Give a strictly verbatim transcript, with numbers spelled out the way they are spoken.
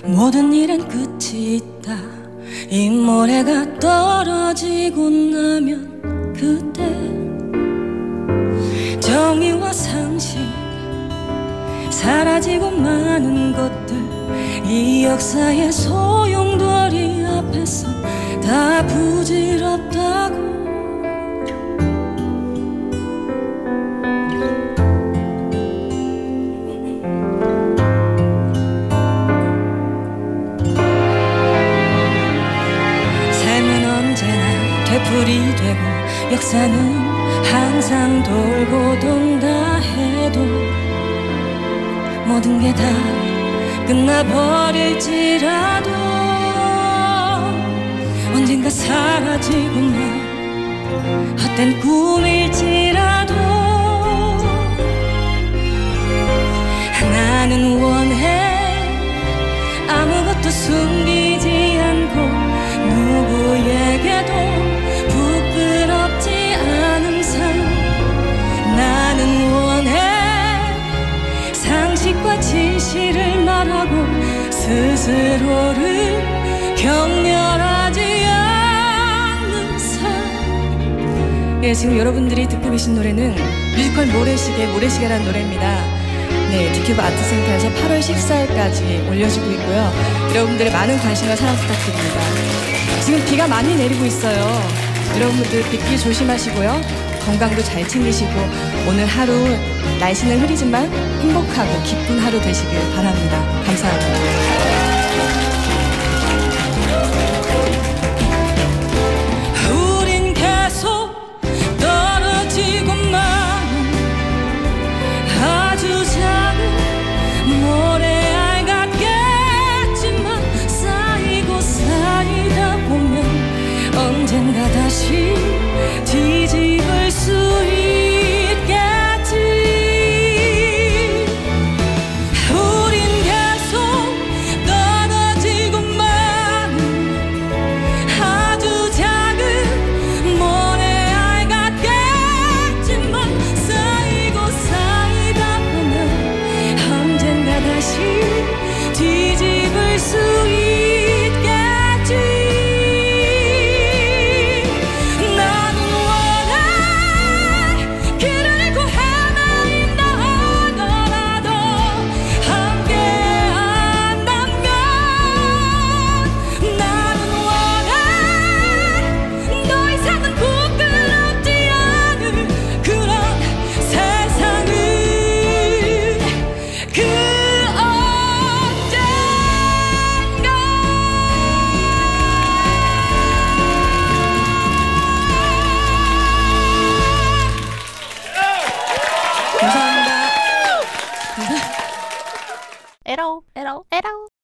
모든 일엔 끝이 있다. 이 모래가 떨어지고 나면 그때 정의와 상식 사라지고 많은 것들, 이 역사의 소용돌이 앞에서 다 부질없다고. 되풀이 되고 역사는 항상 돌고 돈다 해도 모든 게 다 끝나버릴지라도 언젠가 사라지고만 헛된 꿈일지라도 나는 원해 아무것도 숨기지 않고 누구에게도 부끄럽지 않은 삶. 나는 원해 상식과 진실을 말하고 스스로를 격렬하지 않는 삶. 예, 지금 여러분들이 듣고 계신 노래는 뮤지컬 모래시계, 모래시계라는 노래입니다. 네, 디큐브 아트센터에서 팔월 십사일까지 올려지고 있고요. 여러분들의 많은 관심과 사랑 부탁드립니다. 지금 비가 많이 내리고 있어요. 여러분들 빗길 조심하시고요. 건강도 잘 챙기시고 오늘 하루 날씨는 흐리지만 행복하고 기쁜 하루 되시길 바랍니다. 감사합니다. 언젠가 다시 뒤집을 수 있겠지. 우린 계속 떨어지고만 아주 작은 모래알 같겠지만 쌓이고 쌓이다 보면 언젠가 다시 뒤집을 수 있겠지. 에러 에러 에러